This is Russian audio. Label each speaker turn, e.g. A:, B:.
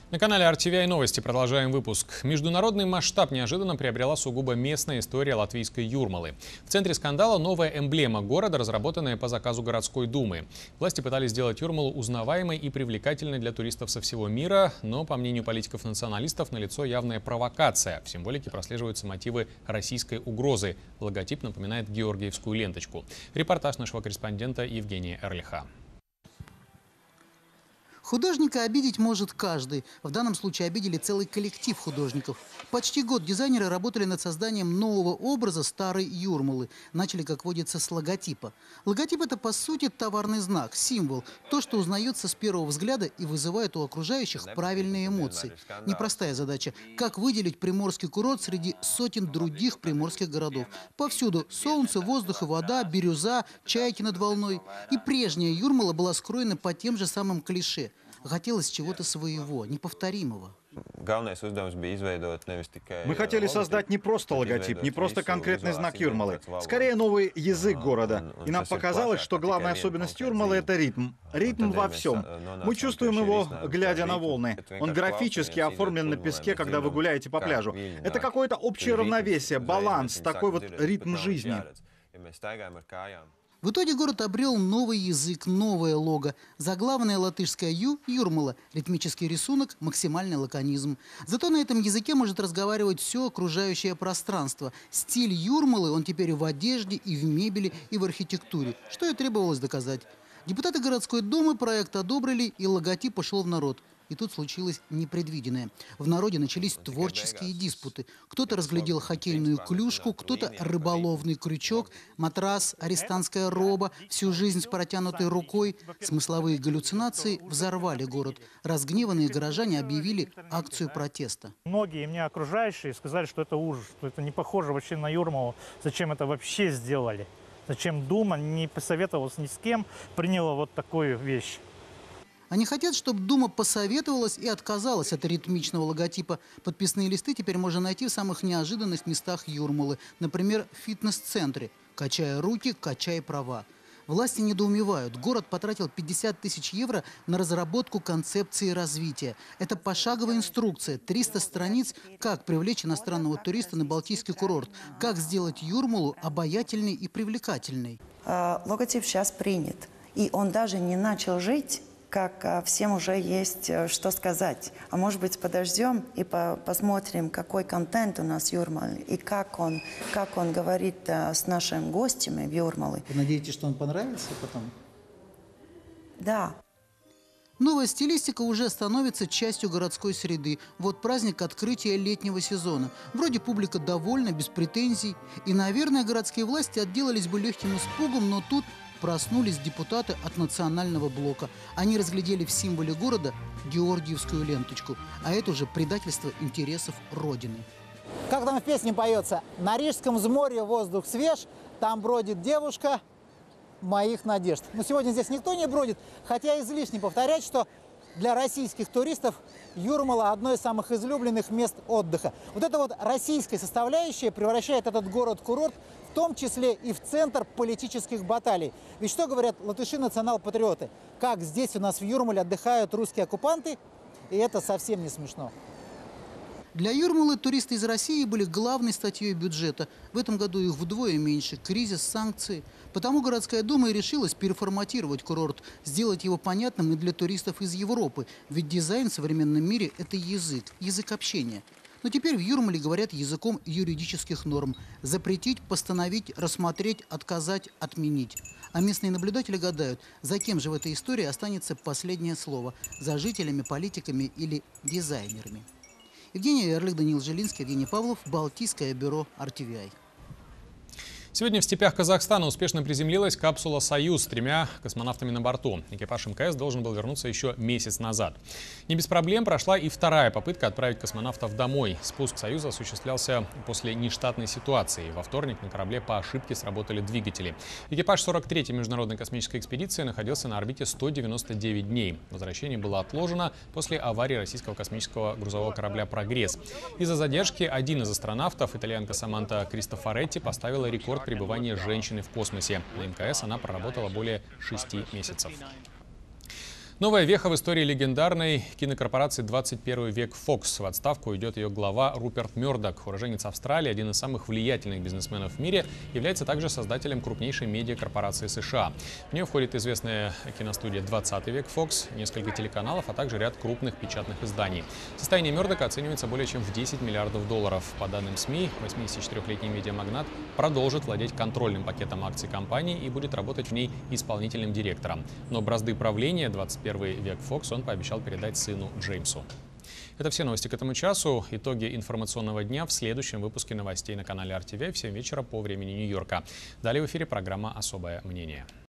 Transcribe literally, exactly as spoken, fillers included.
A: На канале эр ти ви ай Новости продолжаем выпуск. Международный масштаб неожиданно приобрела сугубо местная история латвийской Юрмалы. В центре скандала новая эмблема города, разработанная по заказу городской думы. Власти пытались сделать Юрмалу узнаваемой и привлекательной для туристов со всего мира, но, по мнению политиков-националистов, налицо явная провокация. В символике прослеживаются мотивы российской угрозы. Логотип напоминает георгиевскую ленточку. Репортаж нашего корреспондента Евгения Эрлиха.
B: Художника обидеть может каждый. В данном случае обидели целый коллектив художников. Почти год дизайнеры работали над созданием нового образа старой Юрмалы. Начали, как водится, с логотипа. Логотип – это, по сути, товарный знак, символ. То, что узнается с первого взгляда и вызывает у окружающих правильные эмоции. Непростая задача – как выделить приморский курорт среди сотен других приморских городов. Повсюду солнце, воздух и вода, бирюза, чайки над волной. И прежняя Юрмала была скроена по тем же самым клише. Хотелось чего-то своего, неповторимого.
C: Мы хотели создать не просто логотип, не просто конкретный знак Юрмалы, скорее новый язык города. И нам показалось, что главная особенность Юрмалы — это ритм. Ритм во всем. Мы чувствуем его, глядя на волны. Он графически оформлен на песке, когда вы гуляете по пляжу. Это какое-то общее равновесие, баланс, такой вот ритм жизни.
B: В итоге город обрел новый язык, новое лого. Заглавная латышская «Ю» – Юрмала. Ритмический рисунок – максимальный лаконизм. Зато на этом языке может разговаривать все окружающее пространство. Стиль Юрмалы он теперь и в одежде, и в мебели, и в архитектуре. Что и требовалось доказать. Депутаты городской думы проект одобрили, и логотип пошел в народ. И тут случилось непредвиденное. В народе начались творческие диспуты. Кто-то разглядел хоккейную клюшку, кто-то рыболовный крючок, матрас, арестантская роба, всю жизнь с протянутой рукой. Смысловые галлюцинации взорвали город. Разгневанные горожане объявили акцию протеста.
D: Многие меня окружающие сказали, что это ужас, что это не похоже вообще на Юрмалу. Зачем это вообще сделали? Зачем Дума не посоветовалась ни с кем, приняла вот такую вещь?
B: Они хотят, чтобы Дума посоветовалась и отказалась от ритмичного логотипа. Подписные листы теперь можно найти в самых неожиданных местах Юрмалы. Например, в фитнес-центре. Качая руки, качай права. Власти недоумевают. Город потратил пятьдесят тысяч евро на разработку концепции развития. Это пошаговая инструкция, триста страниц, как привлечь иностранного туриста на Балтийский курорт, как сделать Юрмалу обаятельной и привлекательной.
E: Логотип сейчас принят, и он даже не начал жить, как всем уже есть что сказать. А может быть, подождем и по посмотрим, какой контент у нас в Юрмале, и как он, как он говорит с нашими гостями в Юрмале.
B: Вы надеетесь, что он понравится потом?
E: Да.
B: Новая стилистика уже становится частью городской среды. Вот праздник открытия летнего сезона. Вроде публика довольна, без претензий. И, наверное, городские власти отделались бы легким испугом, но тут проснулись депутаты от национального блока. Они разглядели в символе города георгиевскую ленточку. А это уже предательство интересов Родины.
F: Как там в песне поется? На Рижском взморье воздух свеж, там бродит девушка моих надежд. Но сегодня здесь никто не бродит, хотя излишне повторять, что для российских туристов Юрмала – одно из самых излюбленных мест отдыха. Вот эта вот российская составляющая превращает этот город-курорт в том числе и в центр политических баталий. Ведь что говорят латыши-национал-патриоты? Как здесь у нас в Юрмале отдыхают русские оккупанты, и это совсем не смешно.
B: Для Юрмалы туристы из России были главной статьей бюджета. В этом году их вдвое меньше. Кризис, санкции. Потому городская дума и решилась переформатировать курорт, сделать его понятным и для туристов из Европы. Ведь дизайн в современном мире – это язык, язык общения. Но теперь в Юрмале говорят языком юридических норм. Запретить, постановить, рассмотреть, отказать, отменить. А местные наблюдатели гадают, за кем же в этой истории останется последнее слово – за жителями, политиками или дизайнерами. Евгений Эрлих, Даниил Жилинский, Евгений Павлов, Балтийское бюро эр ти ви ай.
A: Сегодня в степях Казахстана успешно приземлилась капсула «Союз» с тремя космонавтами на борту. Экипаж эм ка эс должен был вернуться еще месяц назад. Не без проблем прошла и вторая попытка отправить космонавтов домой. Спуск «Союза» осуществлялся после нештатной ситуации. Во вторник на корабле по ошибке сработали двигатели. Экипаж сорок третьей международной космической экспедиции находился на орбите сто девяносто девять дней. Возвращение было отложено после аварии российского космического грузового корабля «Прогресс». Из-за задержки один из астронавтов, итальянка Саманта Кристофоретти, поставила рекорд пребывания женщины в космосе. На эм ка эс она проработала более шести месяцев. Новая веха в истории легендарной кинокорпорации «двадцать первый век Fox». В отставку идет ее глава Руперт Мёрдок. Уроженец Австралии, один из самых влиятельных бизнесменов в мире, является также создателем крупнейшей медиакорпорации США. В нее входит известная киностудия «двадцатый век Fox», несколько телеканалов, а также ряд крупных печатных изданий. Состояние Мёрдока оценивается более чем в десять миллиардов долларов. По данным СМИ, восьмидесятичетырёхлетний медиамагнат продолжит владеть контрольным пакетом акций компании и будет работать в ней исполнительным директором. Но бразды правления «двадцать первый век Fox» он пообещал передать сыну Джеймсу. Это все новости к этому часу. Итоги информационного дня в следующем выпуске новостей на канале эр ти ви в семь вечера по времени Нью-Йорка. Далее в эфире программа «Особое мнение».